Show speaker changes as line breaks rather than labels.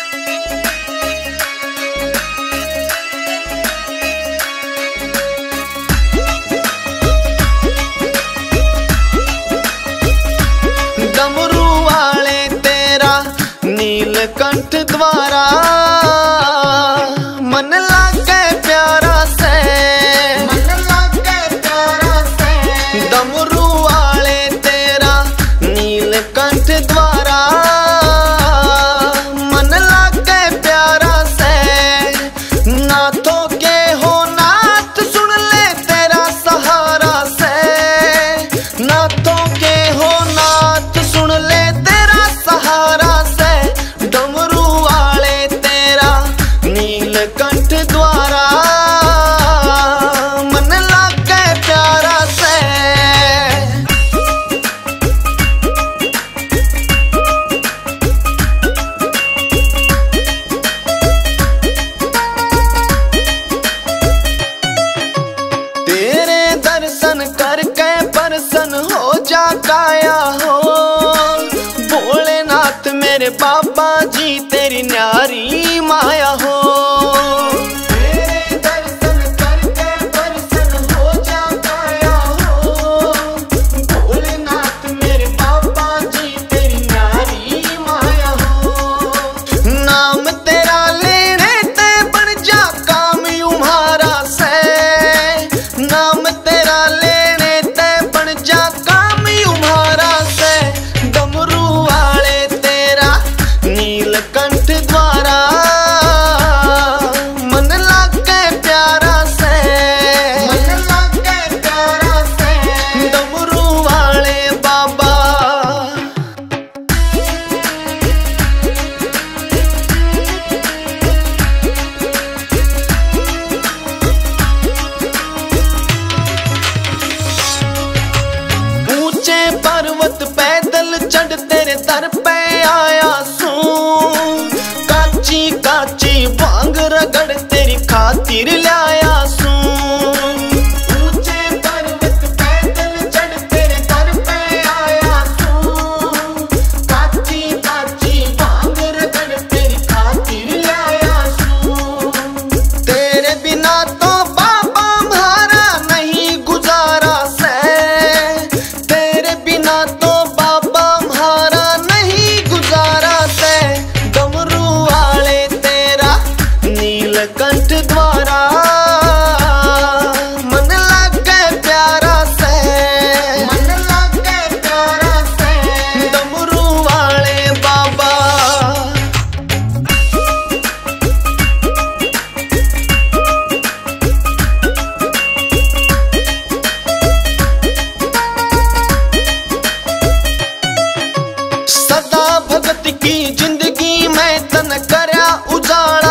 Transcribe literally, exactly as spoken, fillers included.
नीलकंठ द्वारा मन लागे प्यारा से, मन लागे प्यारा से। डमरू वाले तेरा नीलकंठ द्वारा मन लागे प्यारा से। नाथों के हो नाथ सुन ले तेरा सहारा से, नाथों के हो नाथ सुन ले तेरा सहारा से। डमरू वाले तेरा नीलकंठ द्वारा मन लागे प्यारा से। तेरे दर्शन करके प्रसन्न हो जा काया हो, भोलेनाथ मेरे बाबा जी तेरी न्यारी माया हो। तेरे दर्शन करके प्रसन्न हो जा काया हो, भोलेनाथ मेरे बाबा जी तेरी न्यारी माया हो। नाम तेरा लेने ते बन जा काम तुम्हारा से, नाम तेरा लेने ते बन जा काम तुम्हारा से। डमरू वाले तेरा नीलकंठ द्वारा मन लागे प्यारा से, मन लागे प्यारा से। डमरू वाले बाबा ऊंचे पर्वत पैदल चढ़ तेरे दर पे आया सू, काची काची भांग रगड़ तेरी खातिर लाया सू। ऊंचे पर्वत पैदल चढ़ तेरे दर पे आया सू, काची काची भांग रगड़ तेरी खातिर लाया सू। तेरे बिना तो बाबा हमारा नहीं गुजारा से, तेरे बिना तो बाबा हमारा नहीं गुजारा से। डमरू वाले तेरा नीलकंठ द्वारा मन लागे प्यारा से, मन लागे प्यारा से। डमरू वाले बाबा सदा भगत की जिंदगी में तन करया उजाड़ा।